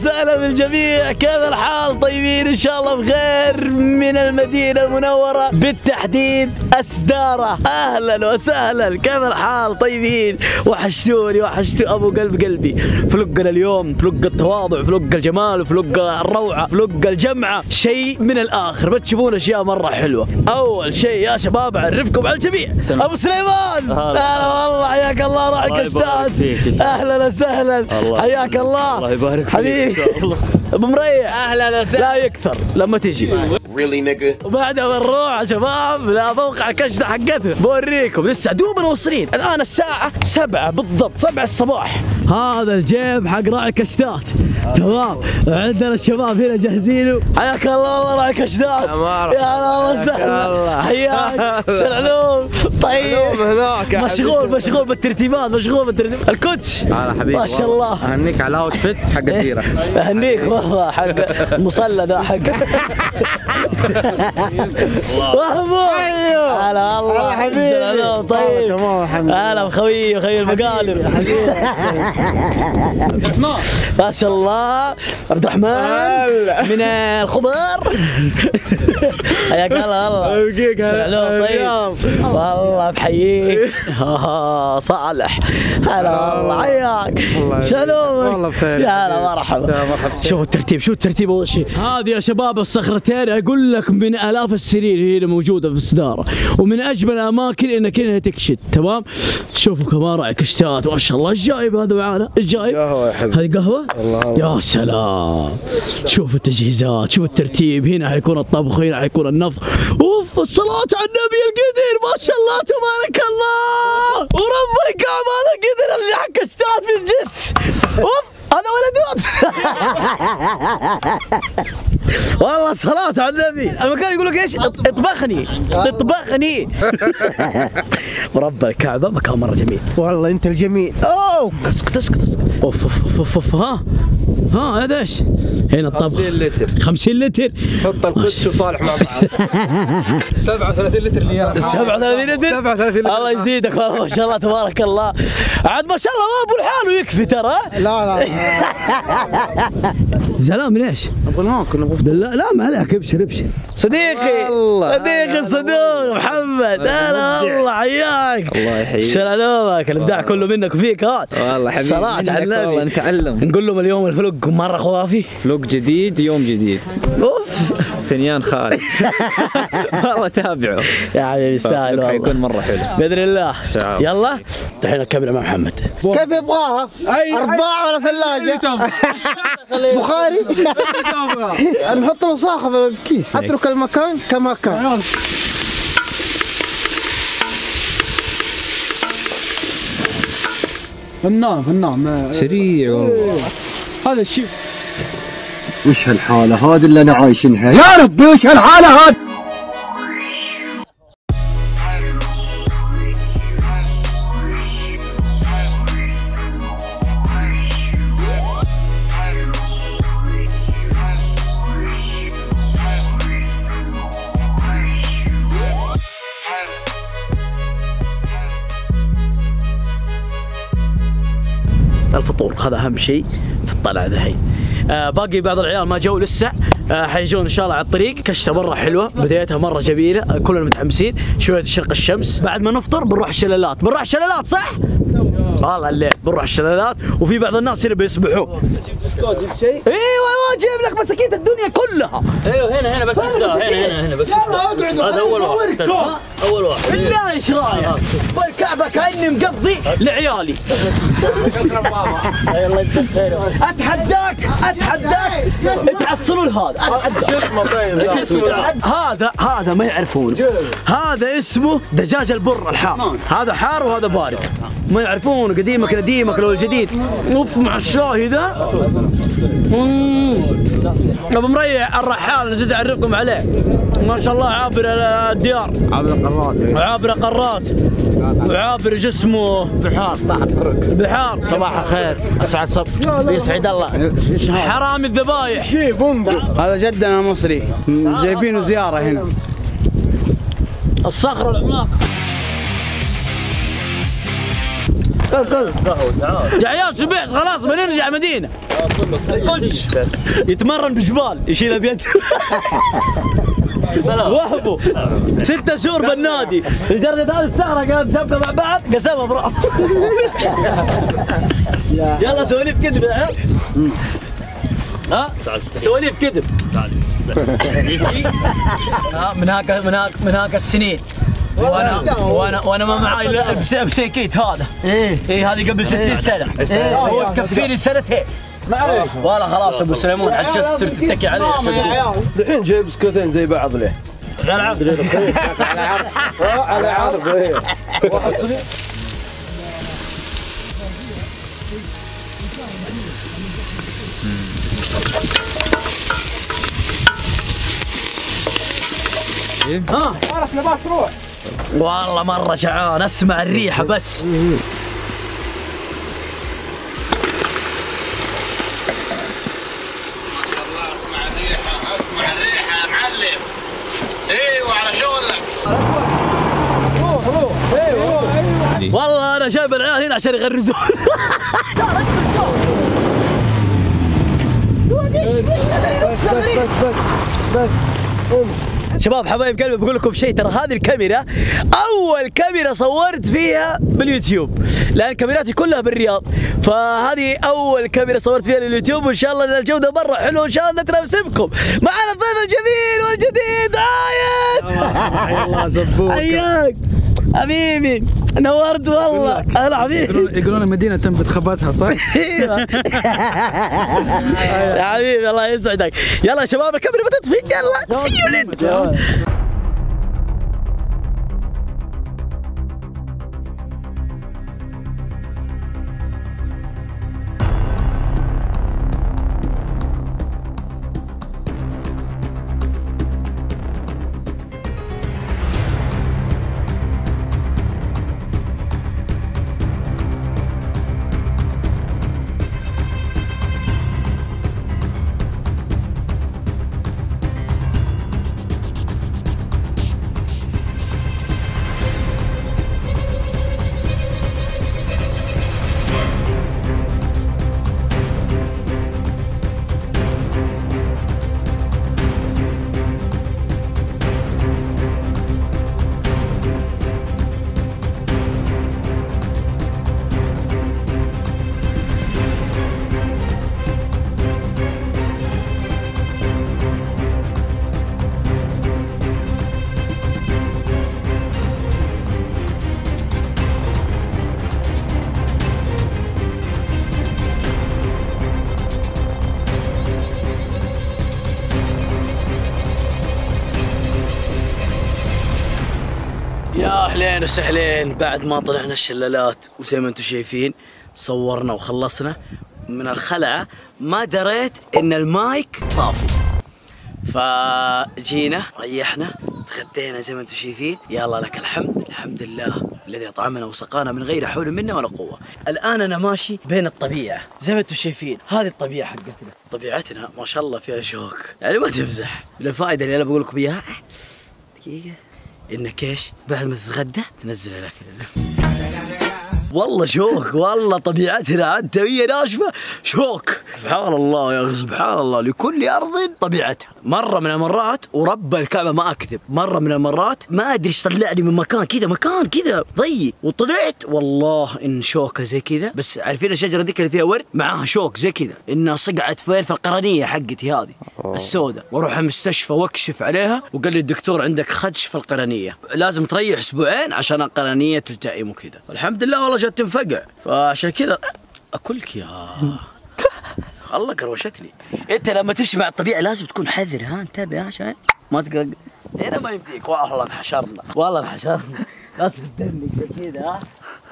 وسهلا بالجميع، كيف الحال؟ طيبين ان شاء الله بخير من المدينة المنورة بالتحديد السدارة. اهلا وسهلا، كيف الحال؟ طيبين؟ وحشتوني ابو قلبي. فلقنا اليوم فلق التواضع، فلق الجمال، فلق الروعة، فلق الجمعة، شيء من الاخر. بتشوفون اشياء مرة حلوة. اول شيء يا شباب اعرفكم على الجميع، ابو سليمان. هلا والله، حياك الله راعي كشتات. اهلا وسهلا، حياك الله. الله يبارك فيك حبيبي. ابو مريح اهلا وسهلا. لا يكثر لما تجي وبعدها بنروح يا شباب لموقع الكشطة حقتنا، بوريكم. لسه دوبنا موصلين، الان الساعة 7 بالضبط، 7 الصباح. هذا الجيب حق راعي كشتات، تمام. عندنا الشباب هنا جاهزينه. حياك الله والله راعي كشتات. يا هلا وسهلا، حياك. سلام. طيب مشغول بالترتيبات، الكوتش. حبيبي ما شاء الله. اهنيك على الاوتفيت حق الديره. اهنيك والله، حق المصلى ذا حق. وهبو. هلا والله حبيبي. طيب هلا بخوي المقالب. ما شاء الله. عبد الرحمن من الخضر. حياك الله. طيب والله بحييك. صالح هلا والله، حياك. شلونك؟ والله بخير. يا هلا مرحبا. شوفوا الترتيب اول شيء. هذه يا شباب الصخرتين، اقول لك من الاف السرير هنا موجوده في السداره، ومن اجمل الاماكن انك هنا تكشت، تمام. شوفوا كمان راعي كشتات ما شاء الله. ايش جايب هذا معانا؟ ايش جايب؟ قهوه يا حبيبي. هذه قهوه؟ الله. يا سلام، شوفوا التجهيزات، شوفوا الترتيب. هنا حيكون الطبخ، هنا حيكون النفخ. اوف، الصلاه على النبي القدر، ما شاء الله تبارك الله. ورب الكعبه هذا القدر اللي حق كشتات من جد. اوف، هذا ولد. والله الصلاة على النبي. المكان يقول لك ايش؟ اطبخني. ورب الكعبة مكان مرة جميل. والله انت الجميل. اوه اسكت. اوف. ها هذا ايش؟ هنا الطبخ 50 لتر. تحط القدس وصالح مع بعض. 37 لتر ليرة. 37 لتر. الله يزيدك والله ما شاء الله تبارك الله. عاد ما شاء الله ما ابو الحال ويكفي ترى. لا زلام من ايش؟ ابو الماكل بالله. لا ما عليك، ابشر صديقي الصدوق محمد. هلا والله، حياك. الله يحييك. سلامك. الابداع كله منك وفيك. والله حبيبي، صلاة على النبي. والله نتعلم. نقول لهم اليوم الفلوق مرة خوافي. فلوق جديد، يوم جديد. اوف، ثنيان خالد. والله تابعوا يا حبيبي، يستاهل والله. حيكون مرة حلو بإذن الله. يلا دحين الكاميرا مع محمد. كيف يبغاها؟ 4 ولا ثلاجة؟ بخاري. نحط له صاخة في الكيس، اترك المكان كما كان. فنان سريع والله. هذا الشيء. وش هالحالة هذه اللي انا عايشينها يا ربي؟ وش هالحالة هذه؟ الفطور هذا اهم شيء في الطلعه ذحين. باقي بعض العيال ما جو لسه، حيجون ان شاء الله على الطريق. كشته مره حلوه، بدايتها مره جميله، كلنا متحمسين. شويه تشرق الشمس، بعد ما نفطر بنروح الشلالات. صح؟ والله الليل بنروح الشلالات، وفي بعض الناس هنا بيسبحوا. جيب شيء؟ ايوه جيب لك مساكين الدنيا كلها. ايوه هنا بس. هنا بس. يلا اقعد. هذا اول واحد. بالله ايش رايك؟ والكعبه كاني مقضي لعيالي. شكرا بابا. يلا اتحداك تحصلوا لهذا. شو اسمه؟ طيب هذا ما يعرفونه. هذا اسمه دجاج البر الحار. هذا حار وهذا بارد، ما يعرفون. قديمك لو الجديد. اوف مع الشاي ذا. ابو مريح الرحال نزيد اعرفكم عليه، ما شاء الله عابر الديار، عابر قارات، وعابر جسمه بحار. صباح الخير، اسعد صبح، يسعد الله. حرامي الذبايح. هذا جدنا مصري، جايبينه زياره هنا. الصخر العملاق. كل يا عيال شبعت خلاص بنرجع مدينة. كلش يتمرن بجبال يشيلها بيد. وهبوا 6 شهور بالنادي لدرجة هذه السهرة كانت شبكة مع بعض قسمها براسه. يلا سواليف كذب يا عيال. ها سواليف كذب. من هاك السنين وانا ما معاي الا بسيكيت هذا. ايه هذه قبل 60 سنة. هو تكفيني سنتين. والله خلاص ابو سليمون عاد صرت تتكي عليه. الحين جايب سكوتين زي بعض ليه؟ على عرض على عرض ايه. عرف نبات تروح. والله مرة شعان اسمع الريحة بس. اسمع الريحة يا معلم. ايوه على شغلك. والله انا جايب العيال هنا عشان يغرزون. بس شباب حبايب قلبي بقول لكم شيء، ترى هذه الكاميرا اول كاميرا صورت فيها باليوتيوب، لان كاميراتي كلها بالرياض، فهذه اول كاميرا صورت فيها لليوتيوب، وان شاء الله ان الجوده مره حلوه، وان شاء الله نتنافسكم. معنا الضيف الجميل والجديد عايد. حيا الله زبوك. حياك حبيبي نورت والله. هلا حبيبي. يقولون المدينة تم بتخبطها صح؟ يا حبيبي الله يسعدك. يلا يا شباب الكاميرا بتطفي. يلا سي يو ليتر. يا اهلين وسهلين. بعد ما طلعنا الشلالات وزي ما انتم شايفين صورنا وخلصنا من الخلعة، ما دريت ان المايك طافي، فجينا ريحنا تغدينا زي ما انتم شايفين. يلا لك الحمد، الحمد لله الذي اطعمنا وسقانا من غير حول منا ولا قوه. الان انا ماشي بين الطبيعه زي ما انتم شايفين، هذه الطبيعه حقتنا، طبيعتنا ما شاء الله فيها شوك، يعني ما تمزح. الفائده اللي انا بقول لكم اياها دقيقه، انك ايش بعد ما تتغدى تنزل الاكل. والله شوك، والله طبيعتنا عاد هي ناشفه شوك. سبحان الله يا اخي، سبحان الله، لكل ارض طبيعتها. مره من المرات ورب الكعبه ما اكذب، مره من المرات ما ادري ايش طلعني من مكان كذا ضيق، وطلعت والله ان شوكه زي كذا. بس عارفين الشجره ذيك اللي فيها ورد معاها شوك زي كذا، انها صقعت فين؟ في القرنيه حقتي هذه السوداء، واروح المستشفى واكشف عليها، وقال لي الدكتور عندك خدش في القرنيه، لازم تريح اسبوعين عشان القرنيه تلتئم وكذا. الحمد لله والله جت تنفقع، فعشان كذا اكلك يا الله قروشتني. انت لما تمشي مع الطبيعه لازم تكون حذر، ها انتبه عشان ما تقرق. هنا ما يمديك، والله انحشرنا، والله انحشرنا، لازم تدنك زي كذا. ها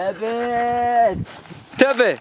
انتبه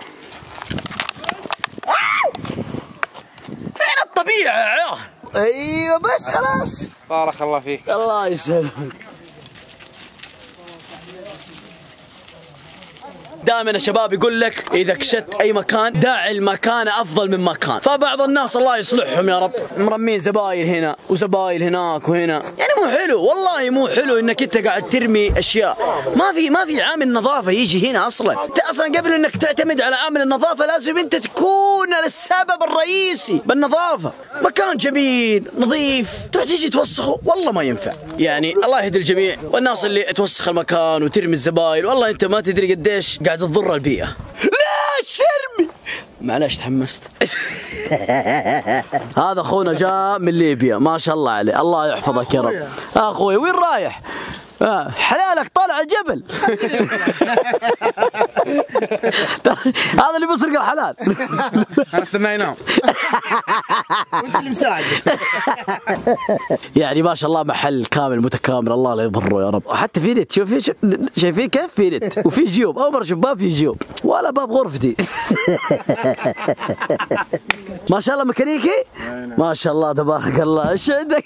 فين الطبيعه يا عيال؟ ايوه بس خلاص. بارك الله فيك. الله يسلمك. دائما يا شباب يقول لك اذا كشت اي مكان دع المكان افضل من مكان. فبعض الناس الله يصلحهم يا رب مرمين زبايل هنا وزبايل هناك وهنا، يعني مو حلو والله، مو حلو انك انت قاعد ترمي اشياء. ما في عامل نظافه يجي هنا اصلا. انت اصلا قبل انك تعتمد على عامل النظافه لازم انت تكون السبب الرئيسي بالنظافه. مكان جميل نظيف تروح تيجي توسخه، والله ما ينفع. يعني الله يهدي الجميع، والناس اللي توسخ المكان وترمي الزبايل والله انت ما تدري قديش قاعد تضر البيئه. ليش ترمي؟ معلش تحمست. هذا اخونا جاء من ليبيا ما شاء الله عليه، الله يحفظك يا رب. اخوي وين رايح؟ حلالك طالع الجبل. هذا اللي بيسرق الحلال. انا ما ينام. وانت اللي مساعد. يعني ما شاء الله محل كامل متكامل، الله لا يضره يا رب. وحتى في نت، شايفين كيف في نت وفي جيوب. اول مره اشوف باب في جيوب ولا باب غرفتي. ما شاء الله ميكانيكي ما شاء الله تبارك الله. ايش عندك؟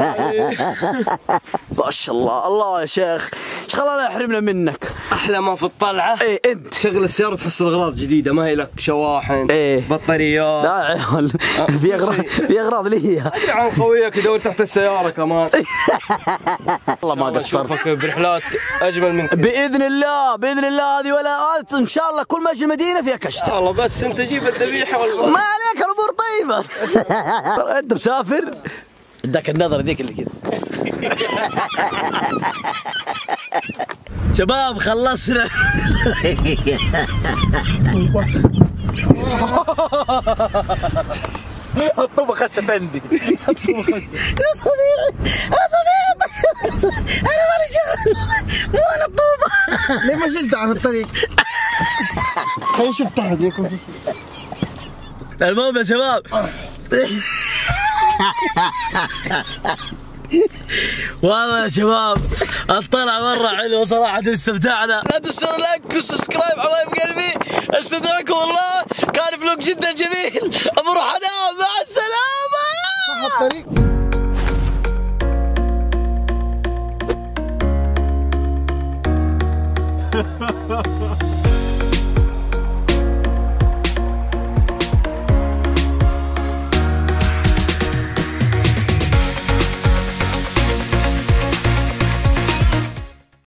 ما شاء الله. الله يا شيخ ايش خلانا يحرمنا منك؟ احلى ما في الطلعه ايه انت تشغل السياره وتحصل اغراض جديده، ما هي لك شواحن بطاريات. لا عيال في اغراض لي عن خويك يدور تحت السياره كمان. والله ما قصرت. اشوفك برحلات اجمل من كذا باذن الله باذن الله. هذه ولا ان شاء الله كل ما اجي المدينه فيها كشته. والله بس انت جيب الذبيحه والله ما عليك الامور طيبه. انت مسافر اداك النظره ذيك اللي كذا. شباب خلصنا. الطوبة خشت عندي. يا صديقي يا صديقي انا ماني شغل مو انا الطوبة. ليه ما شلت عن الطريق؟ خلينا نشوف تحت يكون في شيء. المهم يا شباب والله يا شباب الطلعة مرة حلوة صراحة، استمتعنا. لا تنسون لايك وسبسكرايب حبايب قلبي، استودعكم الله. كان فلوق جدا جميل. بروح انام، مع السلامة. صح الطريق.